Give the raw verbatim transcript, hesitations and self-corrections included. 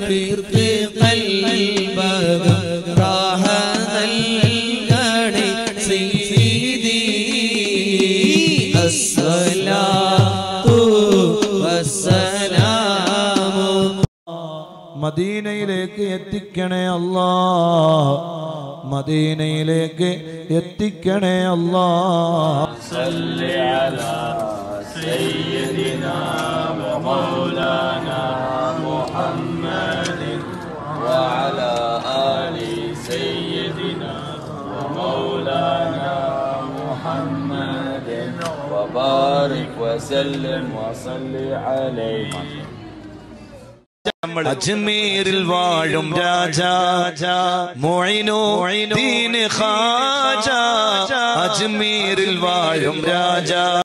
തീർത്ത് കൽബകം റാഹ നൽകണേ സയ്യിദി അസ്സലാത്തു വസ്സലാമു മദീനയിലേക്ക് എത്തിക്കണേ അല്ലാഹ് മദീനയിലേക്ക് എത്തിക്കണേ അല്ലാഹ് സല്ലി അലാ സയ്യിദിനാ വമൗലാനാ മുഹമ്മദിൻ വഅലാ ആലി സയ്യിദിനാ വമൗലാനാ മുഹമ്മദിൻ വബാരിക് വസല്ലിം വസല്ലി അലൈഹി അജ്മീരിൽ വാഴും രാജാ മുഈനുദ്ദീൻ ഖാജ അജ്മീരിൽ വാഴും രാജാ